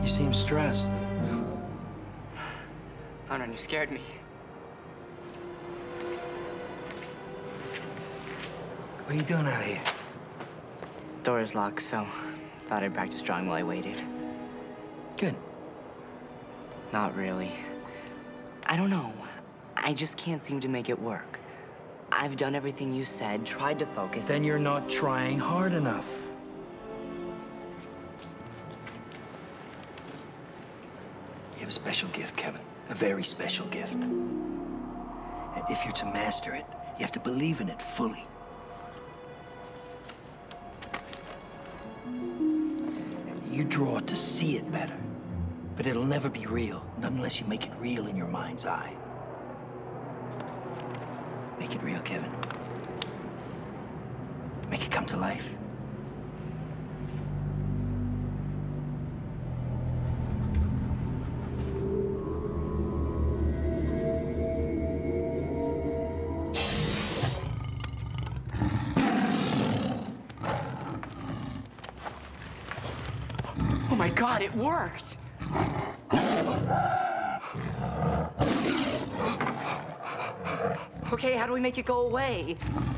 You seem stressed. Arnon, you scared me. What are you doing out here? Door is locked, so thought I'd practice drawing while I waited. Good. Not really. I don't know. I just can't seem to make it work. I've done everything you said, tried to focus. Then you're not trying hard enough. You have a special gift, Kevin. A very special gift. If you're to master it, you have to believe in it fully. You draw to see it better, but it'll never be real, not unless you make it real in your mind's eye. Make it real, Kevin. Make it come to life. Oh my God, it worked! Okay, how do we make it go away?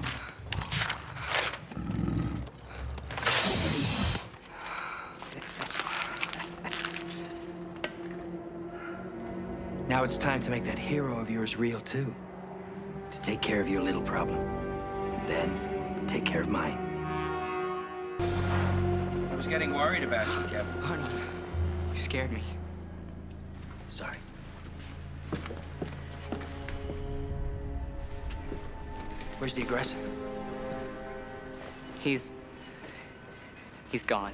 Now it's time to make that hero of yours real, too. To take care of your little problem. And then, take care of mine. I was getting worried about you, Kevin. Arnon, you scared me. Sorry. Where's the aggressor? He's gone.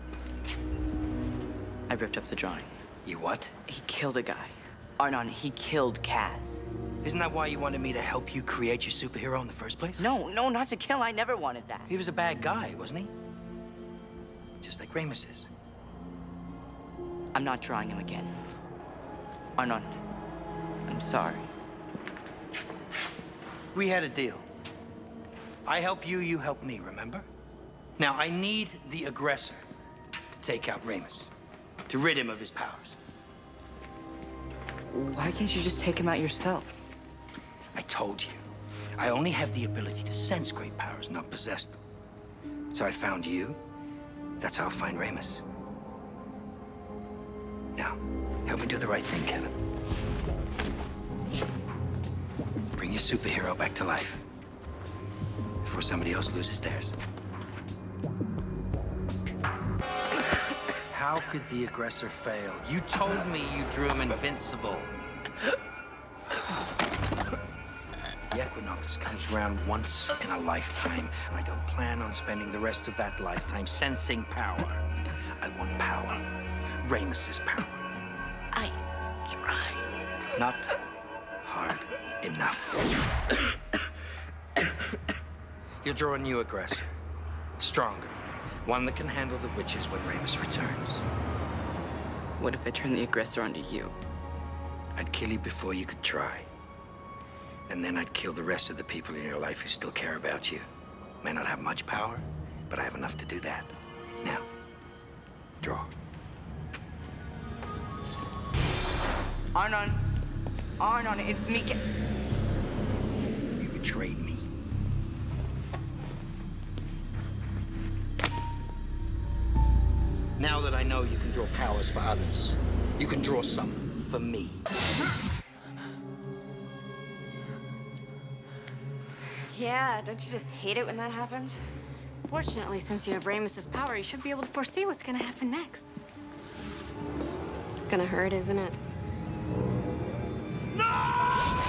I ripped up the drawing. You what? He killed a guy. Arnon, he killed Kaz. Isn't that why you wanted me to help you create your superhero in the first place? No, not to kill. I never wanted that. He was a bad guy, wasn't he? Just like Ramus is. I'm not drawing him again. Arnon, I'm sorry. We had a deal. I help you, you help me, remember? Now, I need the aggressor to take out Ramus, to rid him of his powers. Why can't you just take him out yourself? I told you. I only have the ability to sense great powers, not possess them. So I found you. That's how I'll find Ramus. Now, help me do the right thing, Kevin. Bring your superhero back to life before somebody else loses theirs. How could the aggressor fail? You told me you drew him invincible. The equinox comes around once in a lifetime, and I don't plan on spending the rest of that lifetime sensing power. I want power. Ramus's power. I tried. Not hard enough. You'll draw a new aggressor. Stronger. One that can handle the witches when Ramus returns. What if I turn the aggressor onto you? I'd kill you before you could try. And then I'd kill the rest of the people in your life who still care about you. May not have much power, but I have enough to do that. Now, draw. Arnon! Arnon, it's me. You betrayed me. Now that I know you can draw powers for others, you can draw some for me. Yeah, don't you just hate it when that happens? Fortunately, since you have Ramus's power, you should be able to foresee what's gonna happen next. It's gonna hurt, isn't it? No!